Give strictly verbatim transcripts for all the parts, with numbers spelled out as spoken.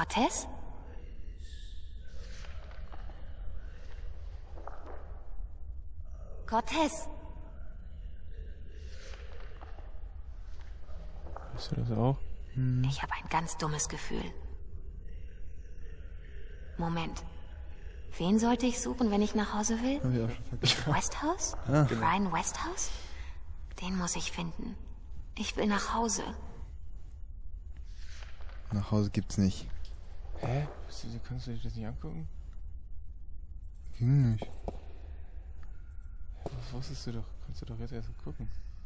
Cortez? Cortez! Weißt du das auch? Hm. Ich habe ein ganz dummes Gefühl. Moment. Wen sollte ich suchen, wenn ich nach Hause will? Hab ich auch schon vergessen. Westhouse? Ah. Brian Westhouse? Den muss ich finden. Ich will nach Hause. Nach Hause gibt's nicht. Hä? Kannst du dich das nicht angucken? Ging nicht. Das wusstest du doch. Kannst du doch jetzt erst mal gucken.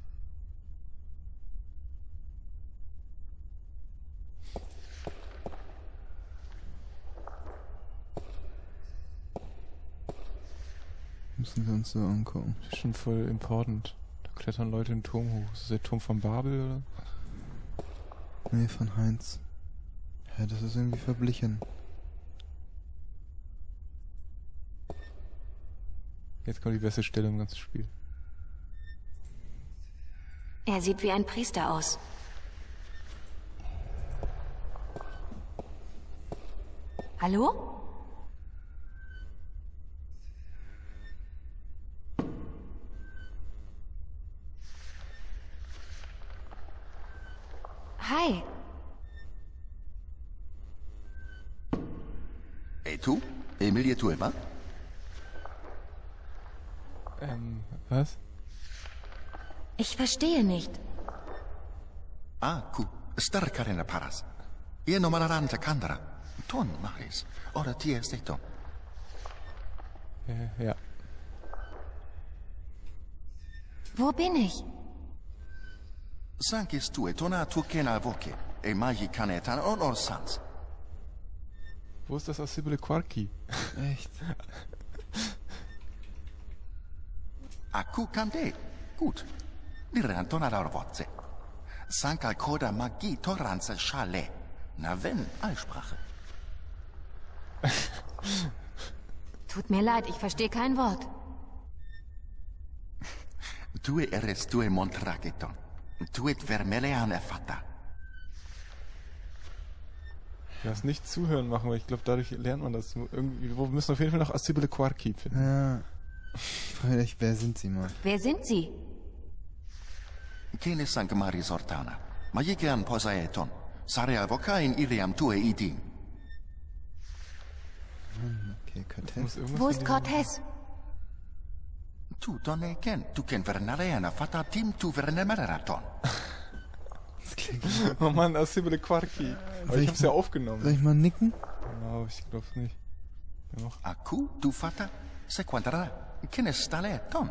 Müssen wir uns so angucken. Das ist schon voll important. Da klettern Leute den Turm hoch. Ist das der Turm von Babel, oder? Nee, von Heinz. Ja, das ist irgendwie verblichen. Jetzt kommt die beste Stelle im ganzen Spiel. Er sieht wie ein Priester aus. Hallo? Hi. E tu? Emilia Tueva? Ähm, was? Ich verstehe nicht. Ah, ku, starkarena paras. Ie no malaranta kandara. Ton maris. Ora ti esteto. Äh, ja. Wo bin ich? Sankis tu e tona tu kena voke. E magi kanetan on or sans. Wo ist das Assibile Quarki? Echt? Aku kande. Gut. Liran tona laur votze. Sanka koda magi toranze schale. Na wenn, Allsprache. Tut mir leid, ich verstehe kein Wort. Tue eres tue montrageton. Tuet vermeleane fata. Du hast nicht zuhören machen, weil ich glaube, dadurch lernt man das. Irgendwie, wir müssen auf jeden Fall noch Assibile Quarki finden. Ja. Vielleicht, wer sind sie mal? Wer sind Sie? Kene sank mari sortana. Magigean posaeton. Sarea voca in iliam tue idim. Hm, okay, Cortez. Wo ist Cortez? Tu tone ken. Tu ken vernaleana fata tim tu vernemeraton. Das klingt... Oh Mann, Assibile Quarki. Aber Soll ich ich hab's ja mal- aufgenommen. Soll ich mal nicken? Ja, ich glaub's nicht. Ja, noch. Aku tu fata. Sequantara. Kene stale ton.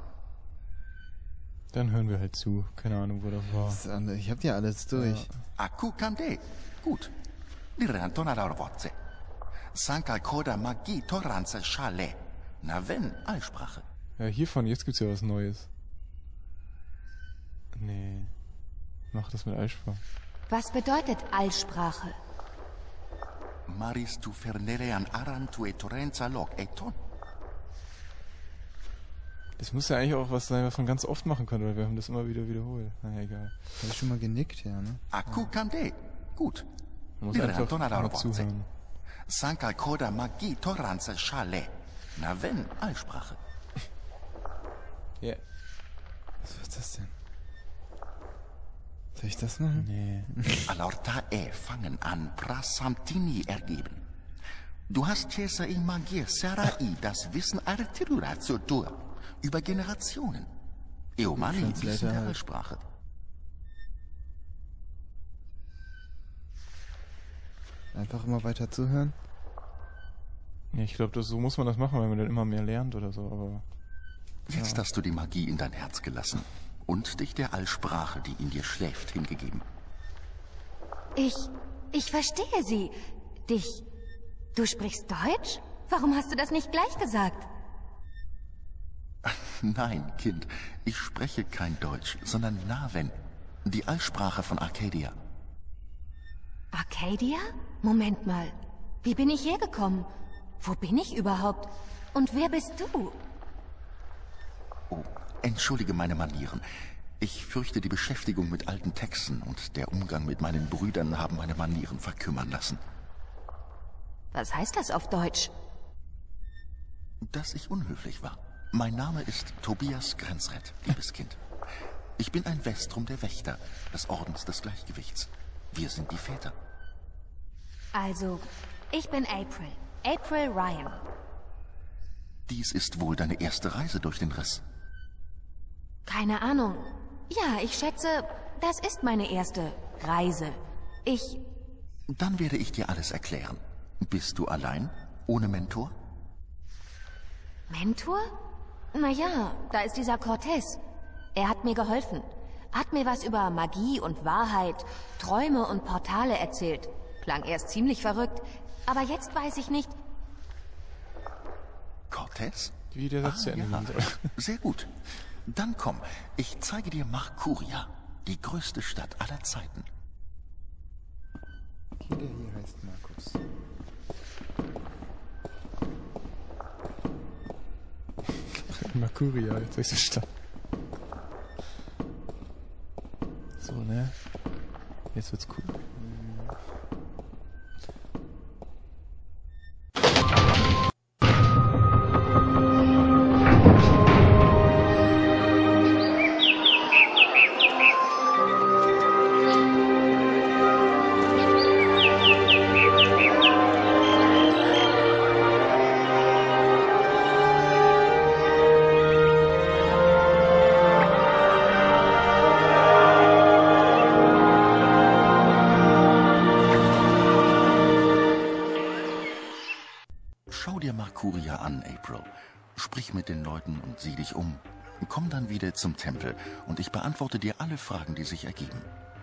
Dann hören wir halt zu. Keine Ahnung, wo das war. Das ist andere- Ich hab ja alles durch. Aku kande. Gut. Liran tona laur votze. Sanka koda magi toranze schale. Na wenn, Allsprache. Ja, hiervon, jetzt gibt's ja was Neues. Nee. Mach das mit Eisprache. Was bedeutet Allsprache? Maris tu fernelean aran tu e torrenza loc eton. Das muss ja eigentlich auch was sein, was man ganz oft machen kann, weil wir haben das immer wieder wiederholt. Na egal. Hast du schon mal genickt, ja, ne? Aku kande. Gut. Man muss Liran einfach tona laur mal votze. zuhören. Sanka koda magi toranze schale. Na wenn, Allsprache. Ja. Was ist das denn? Soll ich das machen? Nee. Alorta e fangen an Prasantini ergeben. Du hast Cesa in Magie Sarai das Wissen Artirura zur Tour. Über Generationen. Eomani Translator Wissen der halt. Allsprache. Einfach immer weiter zuhören? Ja, ich glaube, so muss man das machen, weil man dann immer mehr lernt oder so, aber... Jetzt hast du die Magie in dein Herz gelassen und dich der Allsprache, die in dir schläft, hingegeben. Ich... ich verstehe Sie. Dich. Du sprichst Deutsch? Warum hast du das nicht gleich gesagt? Nein, Kind, ich spreche kein Deutsch, sondern Naven, die Allsprache von Arcadia. Arcadia? Moment mal. Wie bin ich hergekommen? Wo bin ich überhaupt? Und wer bist du? Oh, entschuldige meine Manieren. Ich fürchte, die Beschäftigung mit alten Texten und der Umgang mit meinen Brüdern haben meine Manieren verkümmern lassen. Was heißt das auf Deutsch? Dass ich unhöflich war. Mein Name ist Tobias Grenzreth, liebes Kind. Ich bin ein Vestrum der Wächter, des Ordens des Gleichgewichts. Wir sind die Väter. Also, ich bin April. April Ryan. Dies ist wohl deine erste Reise durch den Riss. Keine Ahnung. Ja, ich schätze, das ist meine erste Reise. Ich... Dann werde ich dir alles erklären. Bist du allein? Ohne Mentor? Mentor? Naja, da ist dieser Cortez. Er hat mir geholfen. Hat mir was über Magie und Wahrheit, Träume und Portale erzählt. Klang erst ziemlich verrückt, aber jetzt weiß ich nicht... Cortez? Wie der Satz zu Ende ja. gehen soll. Sehr gut. Dann komm, ich zeige dir Marcuria, die größte Stadt aller Zeiten. Jeder hier heißt Markus. Marcuria, jetzt ist die Stadt. So, ne? Jetzt wird's cool. Schau dir Marcuria an, April. Sprich mit den Leuten und sieh dich um. Komm dann wieder zum Tempel und ich beantworte dir alle Fragen, die sich ergeben.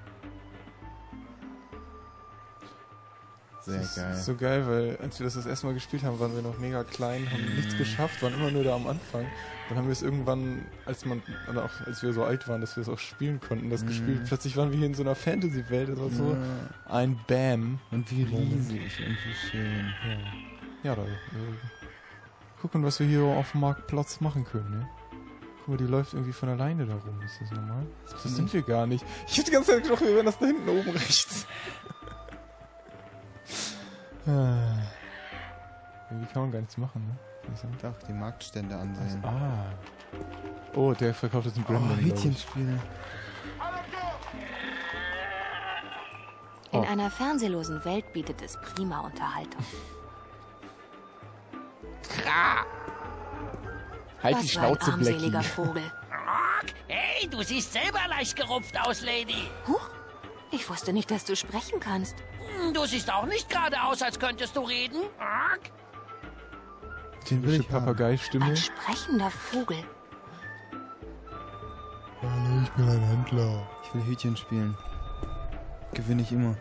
Sehr Das geil. ist so geil, weil als wir das das erste Mal gespielt haben, waren wir noch mega klein, haben nichts geschafft, waren immer nur da am Anfang. Dann haben wir es irgendwann, als man, oder auch als wir so alt waren, dass wir es auch spielen konnten, das gespielt. Plötzlich waren wir hier in so einer Fantasy-Welt, das war so ein Bam. Und wie riesig und wie schön. Ja, da, äh, gucken, was wir hier auf dem Marktplatz machen können, ne? Guck mal, die läuft irgendwie von alleine da rum, ist das normal? Das sind wir gar nicht. Ich hab die ganze Zeit gedacht, wir wären das da hinten oben rechts. Ah. Irgendwie kann man gar nichts machen, ne? Also, Doch, die Marktstände ansehen. ah. Oh, der verkauft jetzt einen Oh, Gremlin, glaub ich. Hütchenspiele. In Oh. einer fernsehlosen Welt bietet es prima Unterhaltung. Halt Was die für ein Schnauze, Blackie. armseliger Vogel. Hey, du siehst selber leicht gerupft aus, Lady. Huch, ich wusste nicht, dass du sprechen kannst. Hm, Du siehst auch nicht gerade aus, als könntest du reden. Den will will ich haben. Papagei-Stimme. Ein sprechender Vogel. Hallo, ich bin ein Händler. Ich will Hütchen spielen. Gewinne ich immer.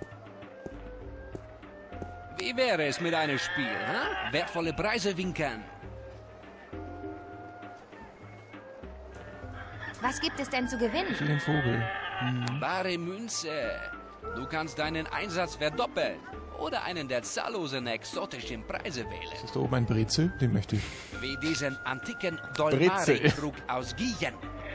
Wie wäre es mit einem Spiel, hä? Wertvolle Preise winken. Was gibt es denn zu gewinnen? Ich will den Vogel. Bare Münze. Du kannst deinen Einsatz verdoppeln. Oder einen der zahllosen exotischen Preise wählen. Ist da oben ein Brezel? Den möchte ich. Wie diesen antiken Brezel. Dolmari-Krug aus Gien.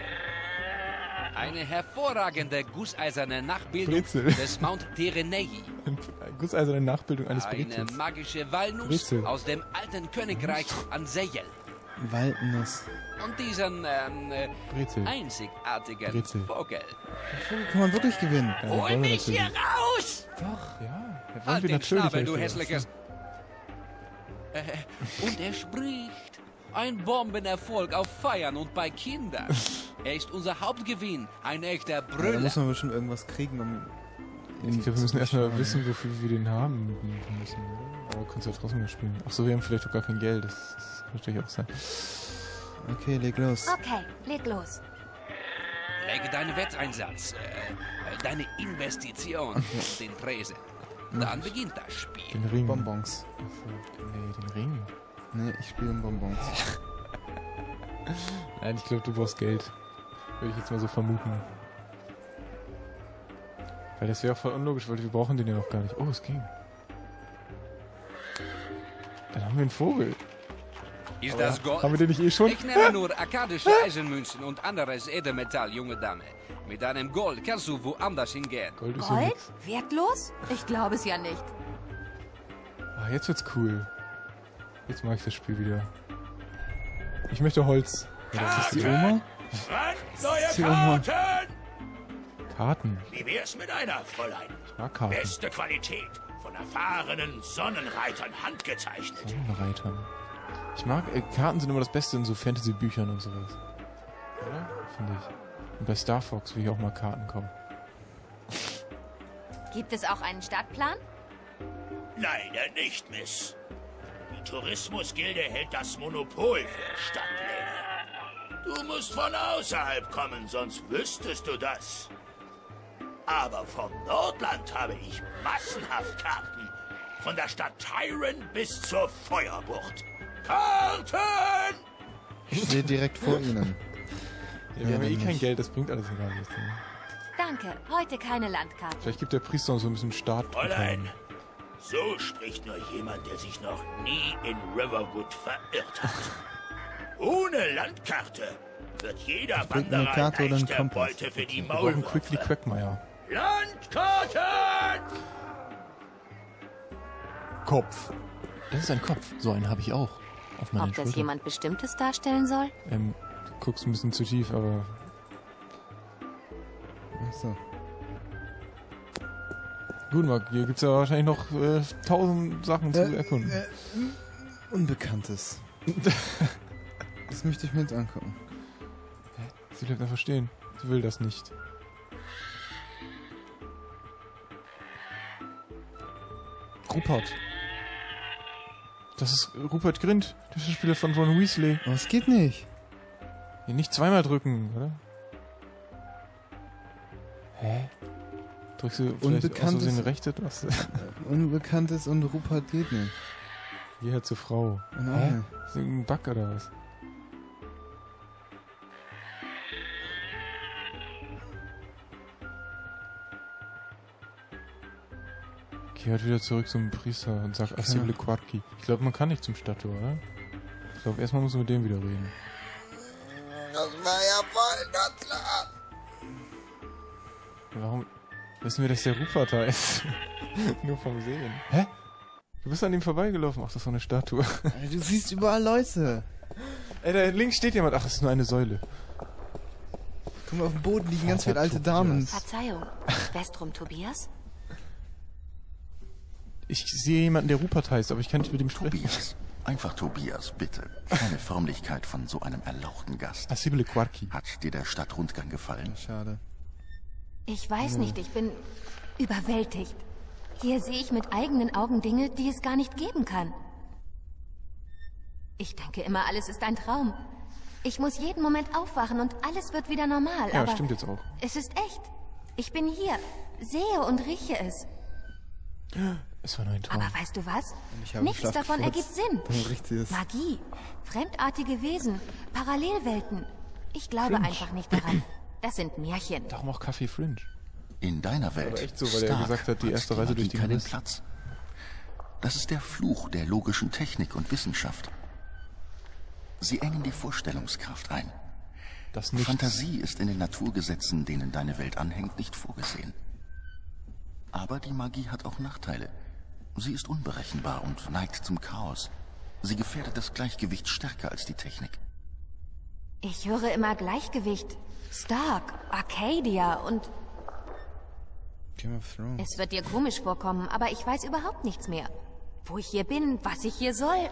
Eine hervorragende gusseiserne Nachbildung Brezel. des Mount Tirenei. Eine gusseiserne Nachbildung eines Eine Brezels. magische Walnuss Brezel. aus dem alten Königreich an Seyel. Waldnuss. Und diesen ähm, äh, Brezel. einzigartigen Brezel. Vogel. Vogel kann man wirklich gewinnen. Ja, Hol wollen wir mich hier natürlich. raus! Doch, ja. ja wollen Halt wir den natürlich. Schnabel, du Alter. hässliches... Äh, und er spricht. Ein Bombenerfolg auf Feiern und bei Kindern. Er ist unser Hauptgewinn. Ein echter Ja, da Brüller. muss man bestimmt irgendwas kriegen, um... Ich glaube, wir müssen erstmal wissen, wofür wir den haben müssen, oder? Aber kannst du ja trotzdem nicht spielen. Achso, wir haben vielleicht auch gar kein Geld. Das, das kann natürlich auch sein. Okay, leg los. Okay, leg los. Lege deinen Wetteinsatz, äh, deine Investition auf den Tresen. Dann beginnt das Spiel. Den Ring. Bonbons. Achso, nee, den Ring. Nee, ich spiele um Bonbons. Nein, ich glaube, du brauchst Geld. Würde ich jetzt mal so vermuten. Weil das wäre auch voll unlogisch, weil wir brauchen den ja noch gar nicht. Oh, es ging. Dann haben wir einen Vogel. Ist das Gold? Haben wir den nicht eh schon? Ich nehme nur akkadische Eisenmünzen und anderes Edelmetall, junge Dame. Mit deinem Gold kannst du woanders hingehen. Gold ist ja Gold? nix. Wertlos? Ich glaube es ja nicht. Ah, jetzt wird's cool. Jetzt mag ich das Spiel wieder. Ich möchte Holz. Das ist die Oma? Neue Die Oma. Karten! Karten. Wie wär's mit einer, Fräulein? Ich mag Karten. Beste Qualität. Von erfahrenen Sonnenreitern handgezeichnet. Sonnenreitern. Ich mag, äh, Karten sind immer das Beste in so Fantasy-Büchern und sowas. Oder? Finde ich. Und bei Star Fox will ich auch mal Karten kaufen. Gibt es auch einen Stadtplan? Leider nicht, Miss. Die Tourismusgilde hält das Monopol für Stadtpläne. Du musst von außerhalb kommen, sonst wüsstest du das. Aber vom Nordland habe ich massenhaft Karten. Von der Stadt Tyron bis zur Feuerbucht. Karten! Ich stehe direkt vor Ihnen. Ja, wir haben ja eh dann kein nicht. Geld, das bringt alles gar nichts. Ne? Danke, heute keine Landkarte. Vielleicht gibt der Priester uns so ein bisschen Start. Fräulein, so spricht nur jemand, der sich noch nie in Riverwood verirrt hat. Ohne Landkarte wird jeder bringt eine Wanderer Karte oder einen leichte Kompass. Beute für die Wir brauchen Quickly Maulwürfe. Quackmeier. Landkarten! Kopf. Das ist ein Kopf. So einen habe ich auch. Auf meiner Ob das Schulter. jemand Bestimmtes darstellen soll? Ähm, du guckst ein bisschen zu tief, aber... Achso. Gut, Marc, hier gibt's ja wahrscheinlich noch äh, tausend Sachen zu Äh, erkunden. äh, Unbekanntes. Das möchte ich mir jetzt angucken. Sie bleibt einfach stehen. Sie will das nicht. Rupert. Das ist Rupert Grint, der Schauspieler von Ron Weasley. Aber es geht nicht. Ja, nicht zweimal drücken, oder? Hä? Drückst du vielleicht aus Unbekanntes- Versehen rechte Taste? Unbekanntes und Rupert geht nicht. Geh halt zur Frau. Und auch Hä? nicht. Ist irgendein Bug oder was? Geh halt wieder zurück zum Priester und sag Assible Quarki. Ich glaube, man kann nicht zum Statue, oder? Ich glaube, erstmal muss man mit dem wieder reden. Das war ja voll ganz klar. Warum wissen wir, dass der Rupert da ist? Nur vom Sehen. Hä? Du bist an ihm vorbeigelaufen. Ach, das ist doch eine Statue. Du siehst überall Leute. Ey, da links steht jemand. Ach, das ist nur eine Säule. Guck mal, auf dem Boden liegen ganz Vater viele alte Tobias. Damen. Verzeihung. Westrum Tobias? Ich sehe jemanden, der Rupert heißt, aber ich kann nicht mit ihm sprechen. Tobias. Einfach Tobias, bitte. Keine Förmlichkeit von so einem erlauchten Gast. Assible Quarki. Hat dir der Stadtrundgang gefallen? Schade. Ich weiß nicht, ich bin überwältigt. Hier sehe ich mit eigenen Augen Dinge, die es gar nicht geben kann. Ich denke immer, alles ist ein Traum. Ich muss jeden Moment aufwachen und alles wird wieder normal. Ja, aber stimmt jetzt auch. es ist echt. Ich bin hier, sehe und rieche es. Es war nur ein Traum. Aber weißt du was? Ich habe Nichts Schlaf davon gefurzt. ergibt Sinn. Dann riecht sie es. Magie, fremdartige Wesen, Parallelwelten. Ich glaube Fringe. einfach nicht daran. Das sind Märchen. Darum auch Kaffee Fringe. In deiner Welt, Aber echt so, weil er Stark, gesagt hat, die hat erste Reise durch Magie die keinen Riss. Platz. Das ist der Fluch der logischen Technik und Wissenschaft. Sie engen die Vorstellungskraft ein. Das nicht. Fantasie ist in den Naturgesetzen, denen deine Welt anhängt, nicht vorgesehen. Aber die Magie hat auch Nachteile. Sie ist unberechenbar und neigt zum Chaos. Sie gefährdet das Gleichgewicht stärker als die Technik. Ich höre immer Gleichgewicht, Stark, Arcadia und Game of Thrones. es wird dir komisch vorkommen, aber ich weiß überhaupt nichts mehr. Wo ich hier bin, was ich hier soll.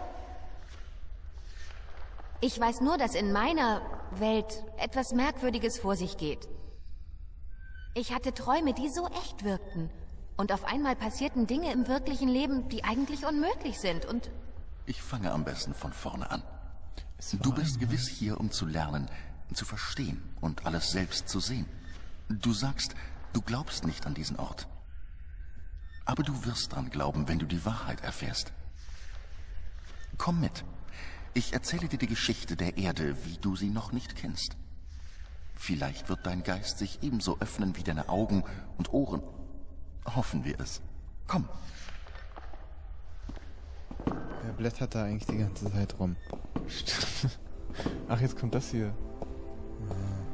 Ich weiß nur, dass in meiner Welt etwas Merkwürdiges vor sich geht. Ich hatte Träume, die so echt wirkten. Und auf einmal passierten Dinge im wirklichen Leben, die eigentlich unmöglich sind. Und Ich fange am besten von vorne an. Es war Du bist einmal- gewiss hier, um zu lernen, zu verstehen und alles selbst zu sehen. Du sagst, du glaubst nicht an diesen Ort. Aber du wirst dran glauben, wenn du die Wahrheit erfährst. Komm mit. Ich erzähle dir die Geschichte der Erde, wie du sie noch nicht kennst. Vielleicht wird dein Geist sich ebenso öffnen wie deine Augen und Ohren. Hoffen wir es. Komm. Wer blättert da eigentlich die ganze Zeit rum? Ach, jetzt kommt das hier.